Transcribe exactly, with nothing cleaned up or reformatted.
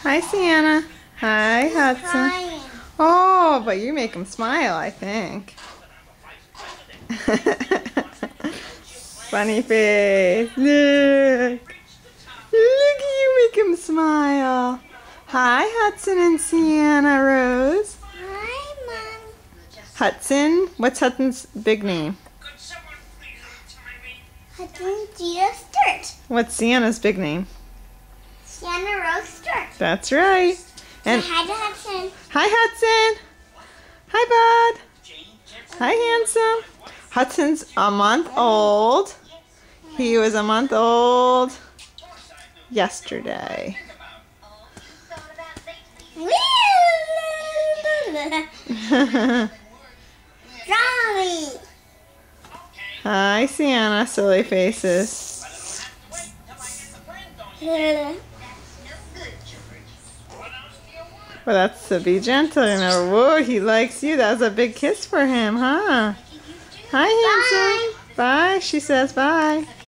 Hi, Sienna. Hi, Hudson. Oh, but you make him smile, I think. Funny face. Look. Look, you make him smile. Hi, Hudson and Sienna Rose. Hi, Mom. Hudson? What's Hudson's big name? Hudson Gita Sturt. What's Sienna's big name? Sienna Rose Sturt. That's right. And Say hi to Hudson. hi, Hudson. Hi, bud. Hi, handsome. Hudson's a month old. He was a month old yesterday. Johnny. Hi, Sienna. Silly faces. Well, that's to be gentle. You know, whoa, he likes you. That was a big kiss for him, huh? Hi, handsome. Bye. Bye. She says bye.